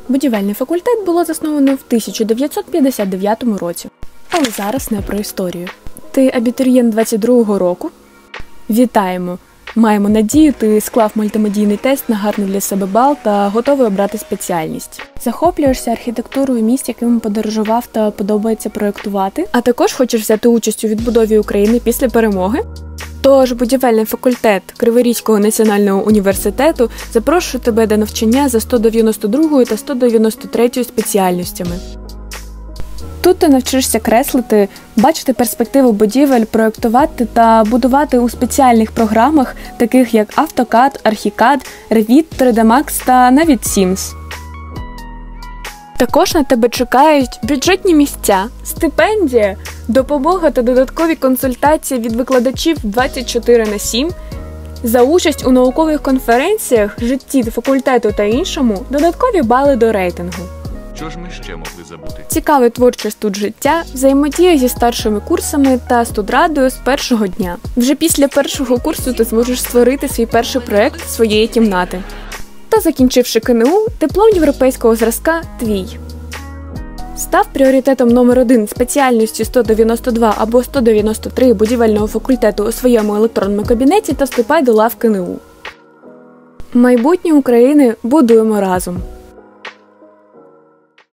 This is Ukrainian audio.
Будівельний факультет було засновано в 1959 році. Але зараз не про історію. Ти абітурієнт 22-го року? Вітаємо! Маємо надію, ти склав мультимедійний тест на гарний для себе бал та готовий обрати спеціальність. Захоплюєшся архітектурою місць, якими подорожував та подобається проєктувати, а також хочеш взяти участь у відбудові України після перемоги? Тож будівельний факультет Криворізького національного університету запрошує тебе до навчання за 192 та 193 спеціальностями. Тут ти навчишся креслити, бачити перспективу будівель, проєктувати та будувати у спеціальних програмах, таких як AutoCAD, ArchiCAD, Revit, 3D Max та навіть Sims. Також на тебе чекають бюджетні місця, стипендія, допомога та додаткові консультації від викладачів 24/7, за участь у наукових конференціях, житті факультету та іншому, додаткові бали до рейтингу. Що ж ми ще могли забути? Цікаве творче студжиття, взаємодія зі старшими курсами та студрадою з першого дня. Вже після першого курсу ти зможеш створити свій перший проєкт своєї кімнати. Та закінчивши КНУ, диплом європейського зразка твій. Став пріоритетом номер 1 спеціальності 192 або 193 будівельного факультету у своєму електронному кабінеті та вступай до лав КНУ. Майбутнє України будуємо разом.